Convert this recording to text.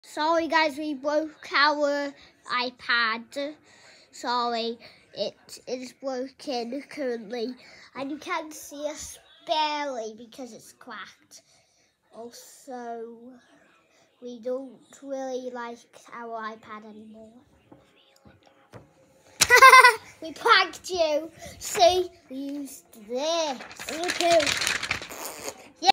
Sorry guys, we broke our iPad. Sorry, it is broken currently. And you can't see us barely because it's cracked. Also, we don't really like our iPad anymore. We pranked you. See, we used this.